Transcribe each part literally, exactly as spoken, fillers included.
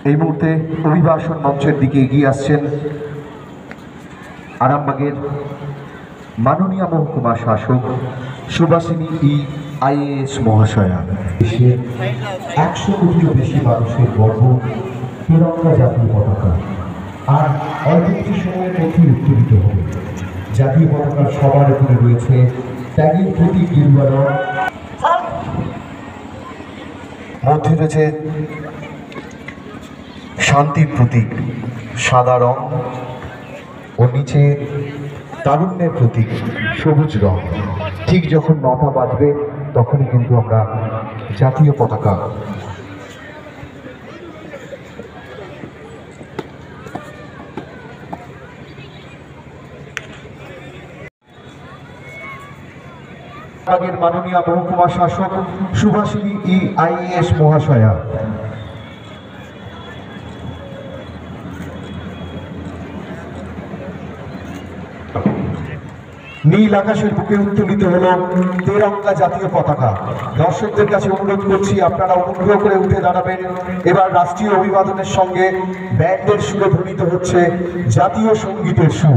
এই মুহূর্তে অভিভাষণ মঞ্চের দিকে এগিয়ে আসছেন আরামবাগের মাননীয় মহকুমা শাসক সুভাষিনী ই আইএএস মহাশয়া। দেশের একশো কোটির বেশি মানুষের গর্ব তিরঙ্গা জাতীয় পতাকা, আর অল্প কিছু সময়ের মধ্যেই উত্তোলিত হবে। জাতীয় পতাকার সবার উপরে রয়েছে ত্যাগের প্রতীক গেরুয়া রং, মধ্যে রয়েছে শান্তির প্রতীক সাদা রং ও নিচে তারুণ্যের প্রতীক সবুজ রং। ঠিক যখন নটা বাজবে তখনই কিন্তু আমরা জাতীয় পতাকা আগের মাননীয় মহকুমা শাসক সুভাষিনী ই আইএএস মহাশয়া। নীল আকাশের বুকে উত্তোলিত হলো তেরঙ্গা জাতীয় পতাকা। দর্শকদের কাছে অনুরোধ করছি, আপনারা অনুগ্রহ করে উঠে দাঁড়াবেন। এবার রাষ্ট্রীয় অভিবাদনের সঙ্গে ব্যান্ডের সুরে ধ্বনিত হচ্ছে জাতীয় সঙ্গীতের সুর।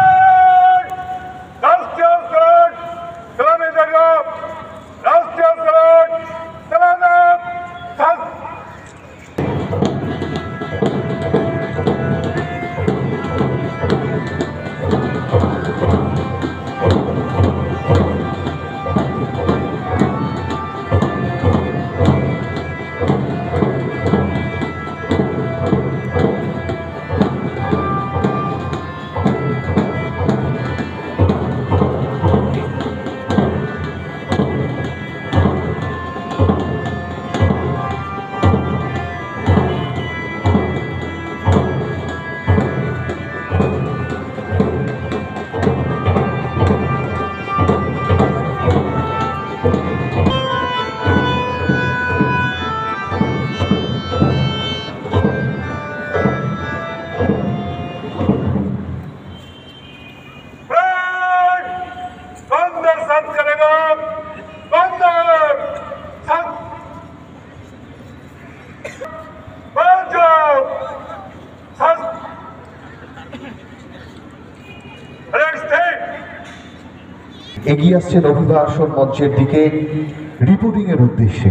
এগিয়ে আসছেন অভিভাষণ মঞ্চের দিকে রিপোর্টিং এর উদ্দেশ্যে।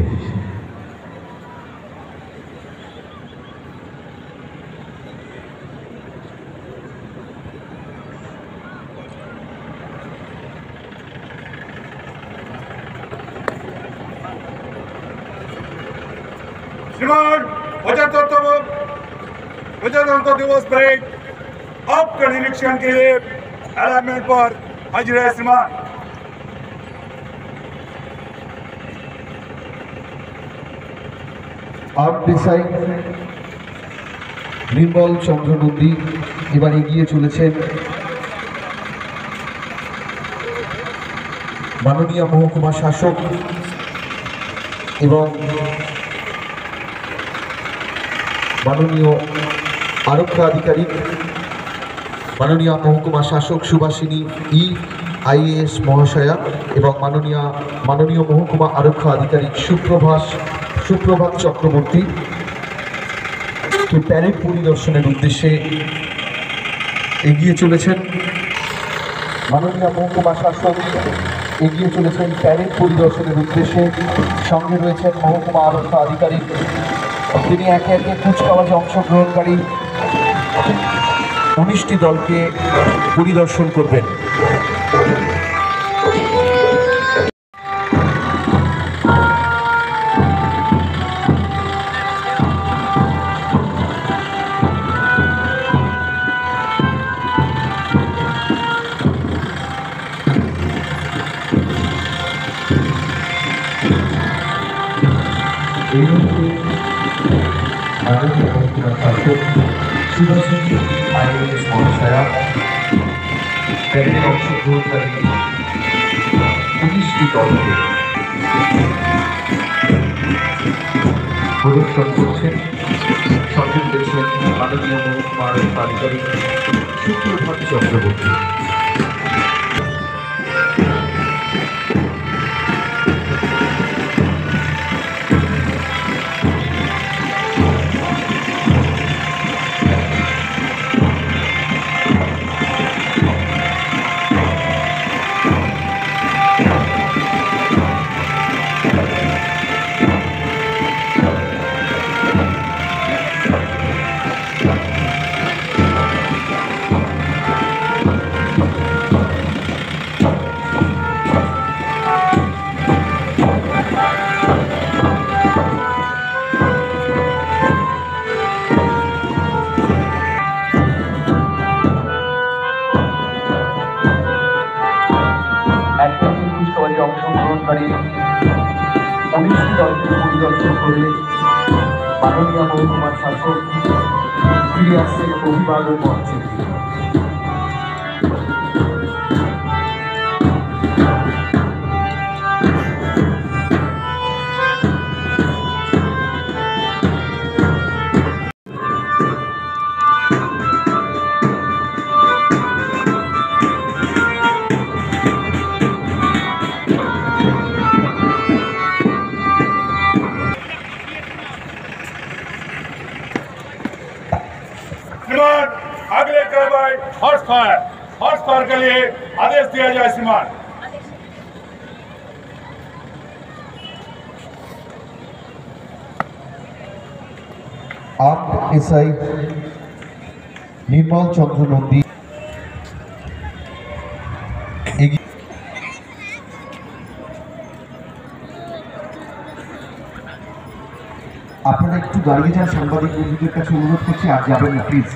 श्रीमान पचहत्तरतम प्रजातंत्र दिवस परेड आपके निरीक्षण के लिए अलाइनमेंट पर हाजिर है। श्रीमान আর্ট দেশাই নির্মল চন্দ্র নন্দী এবার এগিয়ে চলেছেন মাননীয় মহকুমা শাসক এবং মাননীয় আরক্ষা আধিকারিক মাননীয় মহকুমা শাসক সুভাষিনী ই আইএএস মহাশয়া এবং মাননীয় মাননীয় মহকুমা আরক্ষা আধিকারিক সুপ্রভাস সুপ্রভাত চক্রবর্তী প্যারেড পরিদর্শনের উদ্দেশ্যে এগিয়ে চলেছেন। মাননীয় মহকুমা শাসক এগিয়ে চলেছেন প্যারেড পরিদর্শনের উদ্দেশ্যে। সঙ্গে রয়েছেন মহকুমা আরক্ষা আধিকারিক, তিনি একে একে কুচকাওয়াজে অংশগ্রহণকারী উনিশটি দলকে পরিদর্শন করবেন। এই মুহূর্তে মাননীয় মহকুমা শাসক সুভাষিনী আইএএস মহাশয়া প্যারেডে অংশগ্রহণকারী উনিশটি দলকে প্রদর্শন করছেন। সঙ্গে রয়েছেন মাননীয় মহকুমা আরক্ষা আধিকারিক সুপ্রভাত চক্রবর্তী। আগে উনিশটি দলকে পরিদর্শন করে মাননীয় মহকুমার শাসক ফিরে আসছেন অভিবাদন মঞ্চে। श्रीमान अगले कार्रवाई हॉर्स फायर हॉर्स फायर के लिए आदेश दिया जाए श्रीमान। आर्म एसआई निर्मल चंद्र नंदी আপনারা একটু দাঁড়িয়ে যান, সাংবাদিক বন্ধুদের কাছে অনুরোধ করছি আর যাবেন না প্লিজ।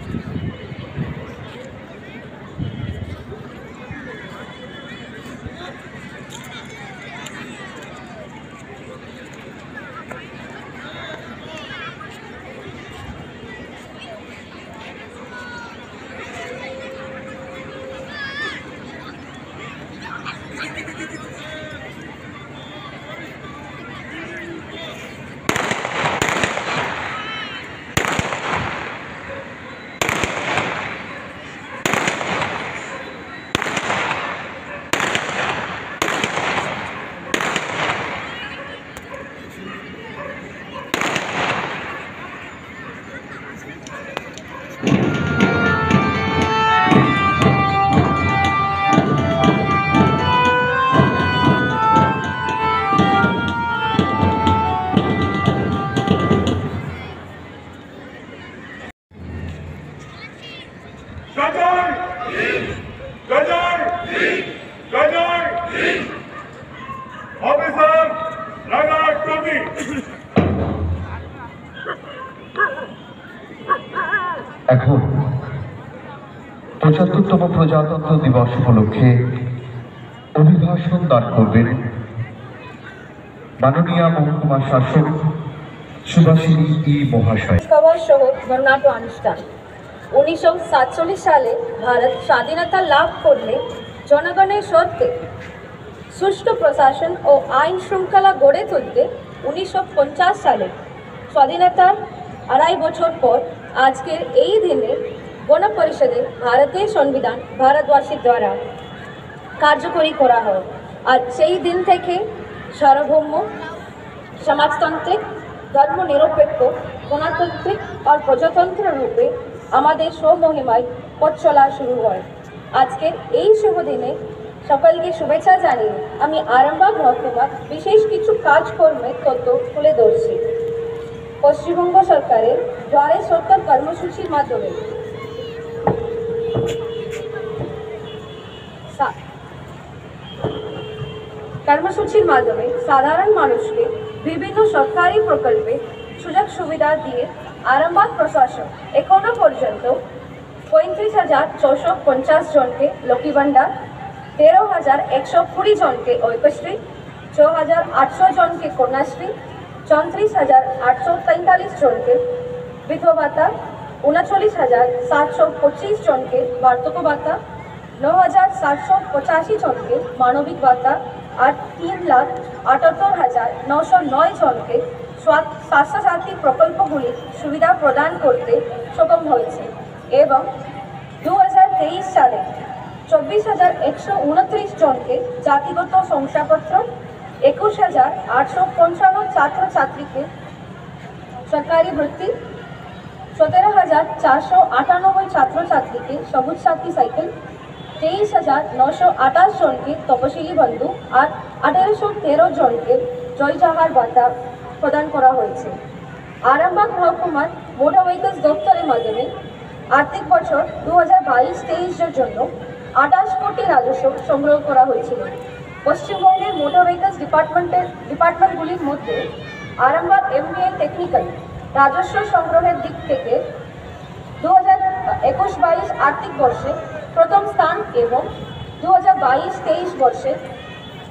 ऑफिसर लगा टोपी। এখন পঁচাত্তরতম প্রজাতন্ত্র দিবস উপলক্ষে অভিভাষণ দান করবেন মাননীয় মহকুমা শাসক সুভাষিনী ই মহাশয়। সহ বর্ণাঢ্য অনুষ্ঠান। উনিশশো সাতচল্লিশ সালে ভারত স্বাধীনতা লাভ করলে জনগণের স্বার্থে সুষ্ঠু প্রশাসন ও আইন শৃঙ্খলা গড়ে তুলতে উনিশশো পঞ্চাশ সালে স্বাধীনতার আড়াই বছর পর আজকের এই দিনে গণপরিষদে ভারতের সংবিধান ভারতবাসীর দ্বারা কার্যকরী করা হয়। আর সেই দিন থেকে সার্বভৌম সমাজতান্ত্রিক ধর্মনিরপেক্ষ গণতান্ত্রিক আর প্রজাতন্ত্র রূপে আমাদের স্বমহিমায় পথ চলা শুরু হয়। আজকের এই শুভ দিনে সকলকে শুভেচ্ছা জানিয়ে আমি আরামবাগ মহকুমার বিশেষ কিছু কাজকর্মের তথ্য তুলে ধরছি। পশ্চিমবঙ্গ সরকারের দ্বারে সরকার কর্মসূচির মাধ্যমে কর্মসূচির মাধ্যমে সাধারণ মানুষকে বিভিন্ন সরকারি প্রকল্পে সুযোগ সুবিধা দিয়ে আরামবাগ প্রশাসন এখনো পর্যন্ত পঁয়ত্রিশ হাজার ছশো পঞ্চাশ জনকে লক্ষ্মী ভাণ্ডার, তেরো হাজার একশো কুড়ি জনকে ঐক্যশ্রী, ছ হাজার আটশো জনকে কন্যাশ্রী, চৌত্রিশ হাজার আটশো তেতাল্লিশ জনকে বিধবা ভাতা, উনচল্লিশ হাজার সাতশো পঁচিশ জনকে বার্ধক্য ভাতা, ন হাজার সাতশো পঁচাশি জনকে মানবিক ভাতা আর তিন লাখ আটাত্তর হাজার নশো নয় জনকে স্বাস্থ্যসাথী প্রকল্পগুলির সুবিধা প্রদান করতে সক্ষম হয়েছে এবং দু হাজার তেইশ সালে চব্বিশ হাজার একশো উনত্রিশ জনকে জাতিগত শংসাপত্র, একুশ হাজার আটশো পঞ্চান্ন ছাত্রছাত্রীকে সরকারি বৃত্তি, সতেরো হাজার চারশো আটানব্বই ছাত্রছাত্রীকে সবুজ সাথী সাইকেল, তেইশ হাজার নশো আঠাশ জনকে তপশিলি বন্ধু আর আঠেরোশো তেরো জনকে জয়জাহার ভাতা প্রদান করা হয়েছে। আরামবাগ মহকুমার মোটর ভেহিকলস দপ্তরের মাধ্যমে আর্থিক বছর দু হাজার বাইশ তেইশের জন্য আঠাশ কোটি রাজস্ব সংগ্রহ করা হয়েছিল। পশ্চিমবঙ্গের মোটর ভেহিকলস ডিপার্টমেন্টের ডিপার্টমেন্টগুলির মধ্যে আরামবাগ এমবিআই টেকনিক্যাল রাজস্ব সংগ্রহের দিক থেকে দু হাজার একুশ বাইশ আর্থিক বর্ষে প্রথম স্থান এবং দু হাজার বাইশ তেইশ বর্ষে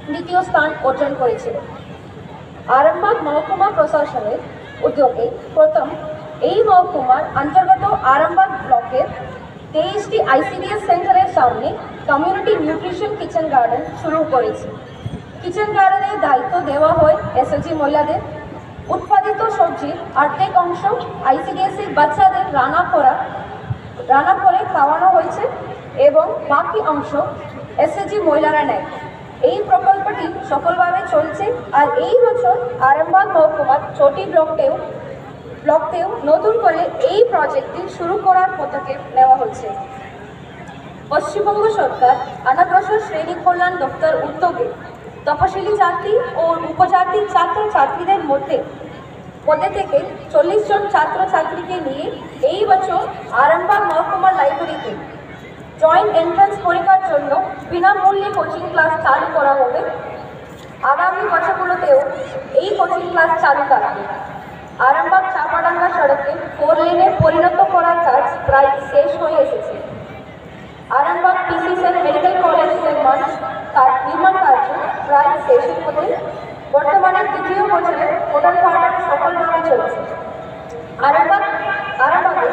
দ্বিতীয় স্থান অর্জন করেছিল। আরামবাগ মহকুমা প্রশাসনের উদ্যোগে প্রথম এই মহকুমার অন্তর্গত আরামবাগ ব্লকের তেইশটি আইসিডিএস সেন্টারের সামনে কমিউনিটি নিউট্রিশন কিচেন গার্ডেন শুরু করেছে। কিচেন গার্ডেনের দায়িত্ব দেওয়া হয় এসএসজি মহিলাদের। উৎপাদিত সবজির অর্ধেক অংশ আইসিডিএসের বাচ্চাদের রান্না করা রান্না করে খাওয়ানো হয়েছে এবং বাকি অংশ এসএসজি মহিলারা নেয়। এই প্রকল্পটি সফলভাবে চলছে আর এই বছর আরামবাগ মহকুমার ছটি ব্লকতেও ব্লকতেও নতুন করে এই প্রজেক্টটি শুরু করার পদক্ষেপ নেওয়া হচ্ছে। পশ্চিমবঙ্গ সরকার অনগ্রসর শ্রেণী কল্যাণ দপ্তর উদ্যোগে তপশিলি জাতি ও উপজাতি ছাত্র ছাত্রীদের মধ্যে মধ্যে থেকে চল্লিশ জন ছাত্রছাত্রীকে নিয়ে এই বছর আরামবাগ মহকুমার লাইব্রেরিতে জয়েন্ট এন্ট্রান্স পরীক্ষার জন্য বিনামূল্যে কোচিং ক্লাস চালু করা হবে। আগামী বছরগুলোতেও এই কোচিং ক্লাস চালু থাকবে। আরামবাগ চাপাডাঙ্গা সড়কে ফোর লেনে পরিণত করার কাজ প্রায় শেষ হয়ে এসেছে। আরামবাগ পিসিসের মেডিকেল কলেজ নির্মাণ কাজ নির্মাণ কার্য প্রায় শেষের পথে। বর্তমানে তৃতীয় বছরে মোটর পার্ট সফলভাবে চলছে। আরামবাগ আরামবাগে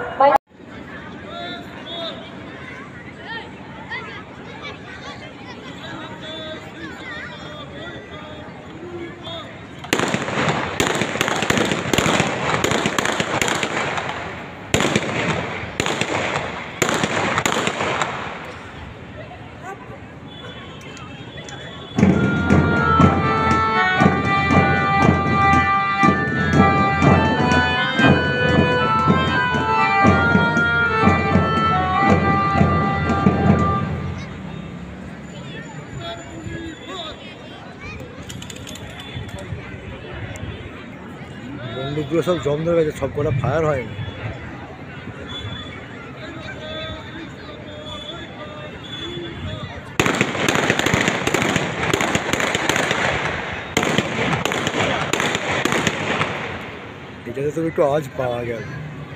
বন্দুকগুলো সব জম ধরে গেছে, সব কটা ফায়ার হয়নি। এটাতে তো একটু আওয়াজ পাওয়া গেল।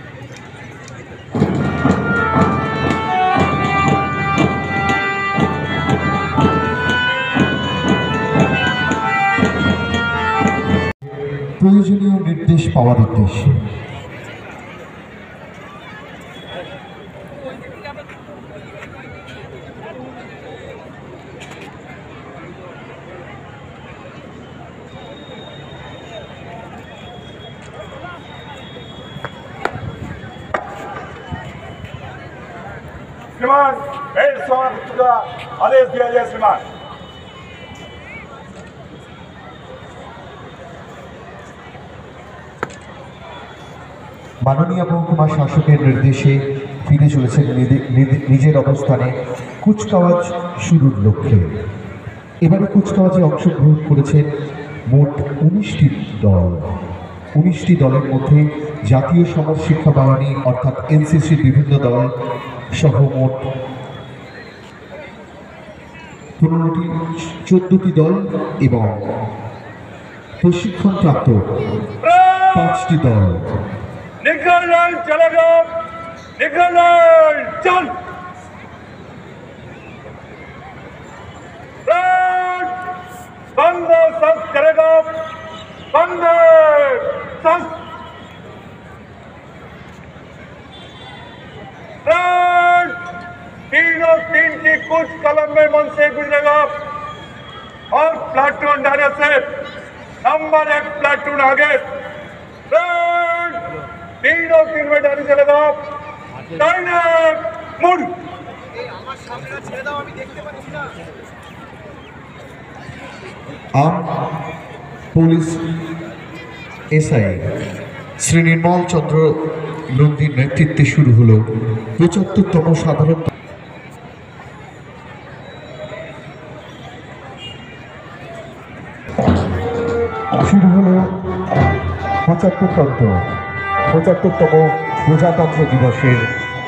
প্রয়োজনীয় নির্দেশ পাওয়ার উদ্দেশ্যে श्रीमान बेल समाप्त का आदेश दिया जाए। श्रीमान মাননীয় মহকুমা শাসকের নির্দেশে ফিরে চলেছেন নিজের অবস্থানে কুচকাওয়াজ শুরুর লক্ষ্যে। এবারে কুচকাওয়াজে অংশগ্রহণ করেছেন মোট উনিশটি দল। উনিশটি দলের মধ্যে জাতীয় সমাজ শিক্ষা বাহিনী অর্থাৎ এনসিসির বিভিন্ন দল সহ মোট পনেরোটি চোদ্দটি দল এবং প্রশিক্ষণপ্রাপ্ত পাঁচটি দল। निकल चलेगा, निकल चल। बंद सब करेगा, बंद सब। तीनों तीन की कुछ कलम में मन से गुजरेगा और प्लाटून डाले से नंबर एक प्लाटून आगे तीनों तीन में डाली चलेगा। मुड़ आम पुलिस एसआई श्री निर्मल चंद्र नंदीर नेतृत्वे शुरू हलो पचहत्तरतम साधारण शुरू हलो पचहत्तरतम पचहत्तरतम प्रजातंत्र दिवसेर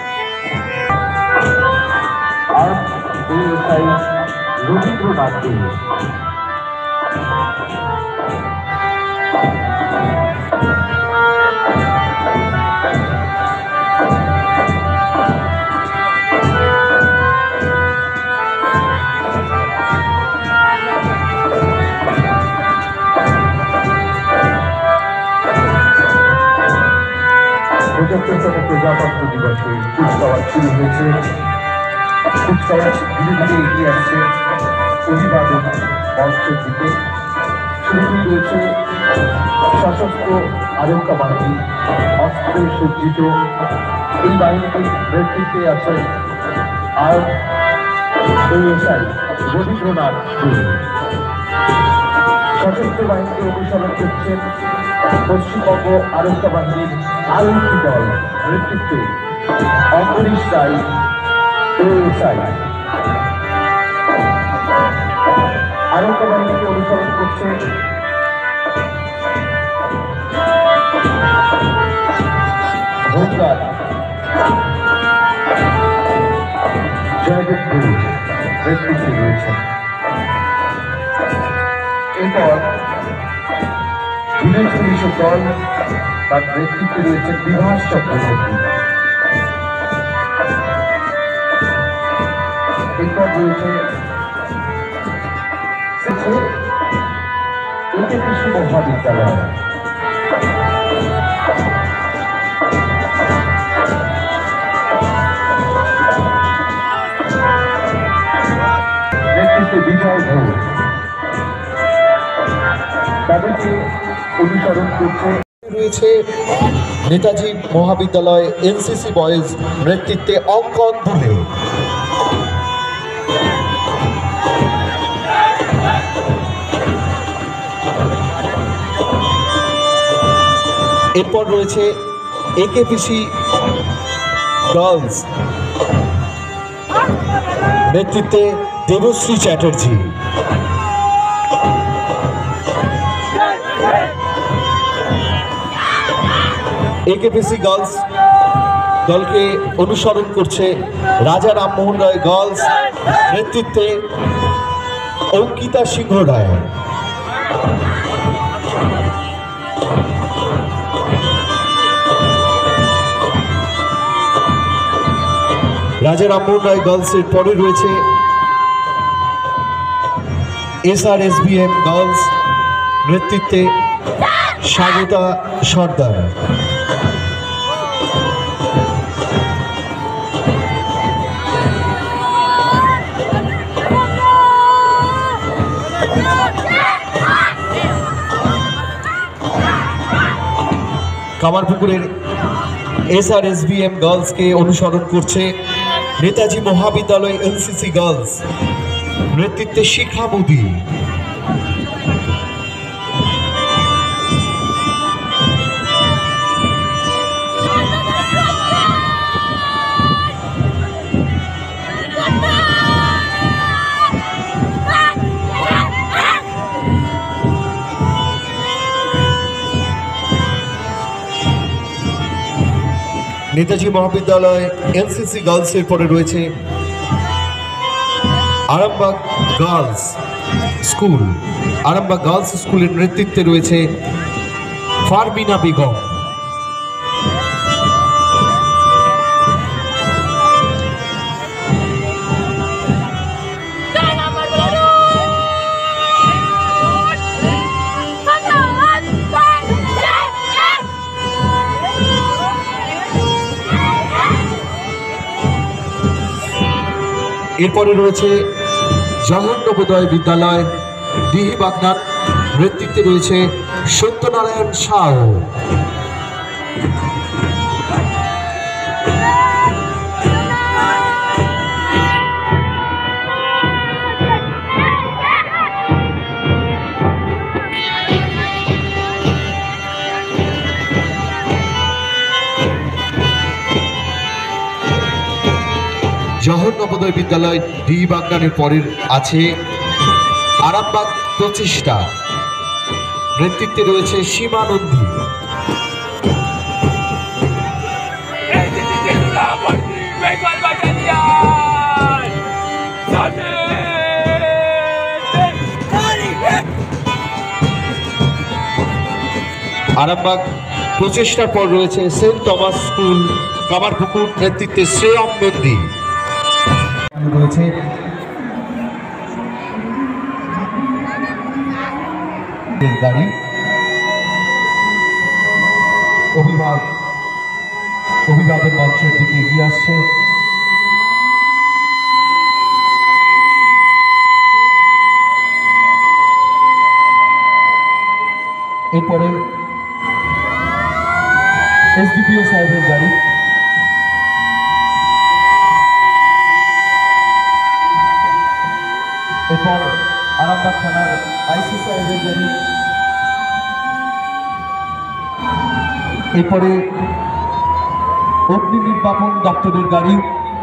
रवींद्रनाथ दिन। গণতন্ত্র দিবসে কুচকাওয়াজ শুরু হয়েছে। কুচকাওয়াজ ধীরে ধীরে এগিয়ে আসছে অভিবাদন মঞ্চের দিকে। শুরুতেই রয়েছে সশস্ত্র আরক্ষা বাহিনী, অস্ত্রে সজ্জিত। এই বাহিনীর নেতৃত্বে আছেন আর এএসআই রবীন্দ্রনাথ গুরু। সশস্ত্র বাহিনীকে অনুসরণ করছেন পশ্চিমবঙ্গ আরক্ষা বাহিনীর আরক্ষী দল নেতৃত্বে অম্বরীশ রায় এএসআই। আরক্ষা বাহিনীকে অনুসরণ করছে হোমগার্ড জয়দেব গুরু নেতৃত্বে রয়েছেন। এরপর ভিলেজ পুলিশের দল, তার নেতৃত্বে রয়েছেন বিভাস চক্রবর্তী। এরপর রয়েছে একে কৃষি মহাবিদ্যালয়। নেতৃত্বে বিজয় ঘোষ। তাদেরকে অনুসরণ করছে রয়েছে নেতাজি মহাবিদ্যালয় এনসিসি বয়েজ নেতৃত্বে অঙ্কন ধুলে। এরপর রয়েছে একেপিসি গার্লস নেতৃত্বে দেবশ্রী চ্যাটার্জি। একেপিসি গার্লস দলকে অনুসরণ করছে রাজা রামমোহন রায় গার্লস নেতৃত্বে অঙ্কিতা সিংহ রায়। রাজা রামমোহন রায় গার্লসের পরে রয়েছে S R S B M girls নেতৃত্বে স্বাগতা সর্দার। কামারপুকুরের S R S B M গার্লসকে অনুসরণ করছে নেতাজি মহাবিদ্যালয় এনসিসি গার্লস নেতৃত্বে শিখা মোদী। নেতাজি মহাবিদ্যালয় এনসিসি গার্লসের পরে রয়েছে Arambag girls school. Arambag girls স্কুলের নেতৃত্বে রয়েছে ফারবিনা বেগম। এরপরে রয়েছে জওহর নবোদয় বিদ্যালয় দিহি বাগনান নেতৃত্বে রয়েছে সত্যনারায়ণ সাউ। জওহর নবোদয় বিদ্যালয় ডি বাগনানের পরের আছে আরামবাগ প্রচেষ্টা নেতৃত্বে রয়েছে সীমা নন্দী। আরামবাগ প্রচেষ্টার পর রয়েছে সেন্ট থমাস স্কুল কামারপুকুর নেতৃত্বে শ্রেয়ম নন্দী রয়েছে। গাড়ি অভিভাবক অভিবাদন মঞ্চের দিকে এগিয়ে আসছে। এরপরে এসডিপিও সাহেবের গাড়ি, এরপর আরামবাগ থানার আইসি সাহেবের গাড়ি, এরপরে অগ্নি নির্বাপন দপ্তরের গাড়ি,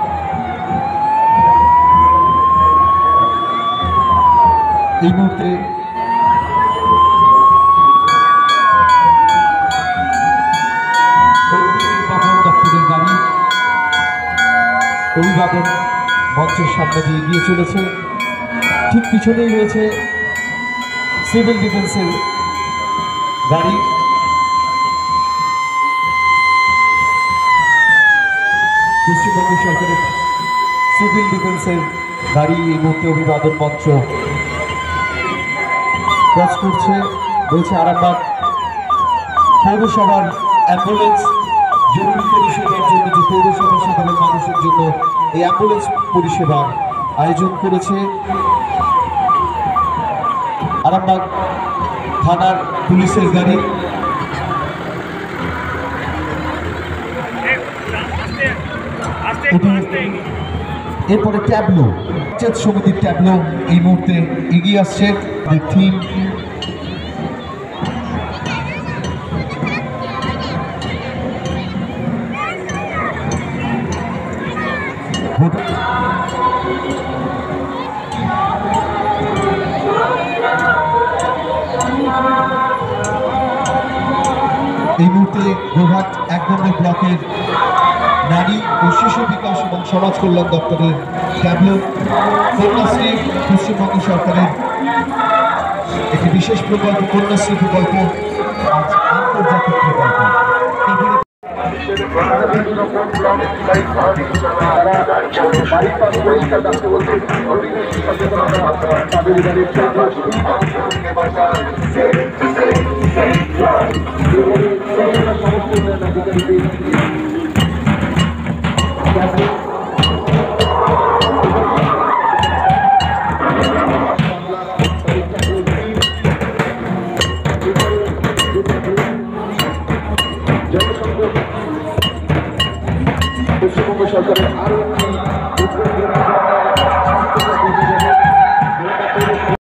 এই মুহূর্তে দপ্তরের গাড়ি অভিবাদন মঞ্চের সামনে দিয়ে এগিয়ে চলেছে। ঠিক পিছনেই রয়েছে সিভিল ডিফেন্সের গাড়ি, পশ্চিমবঙ্গ সরকারের সিভিল ডিফেন্সের গাড়ি এই মুহূর্তে অভিবাদন মঞ্চ ক্রস করছে। রয়েছে আরামবাগ পৌরসভার অ্যাম্বুলেন্স, জরুরি পরিষেবার জন্য যে পৌরসভা সাধারণ মানুষের জন্য এই অ্যাম্বুলেন্স পরিষেবার আয়োজন করেছে। আরামবাগ থানার পুলিশের গাড়ি, এরপরে ট্যাবলো, পঞ্চায়েত সমিতির ট্যাবলো এই মুহূর্তে এগিয়ে আসছে। থিম এই মুহূর্তে গোঘাট এক নম্বর ব্লকের নারী ও শিশু বিকাশ এবং সমাজ কল্যাণ দপ্তরের ট্যাবলো, কন্যাশ্রী পশ্চিমবঙ্গ সরকারের একটি বিশেষ প্রকল্প, কন্যাশ্রী প্রকল্প আজ আন্তর্জাতিক প্রকল্প। পশ্চিমবঙ্গ সরকারের আরো একটি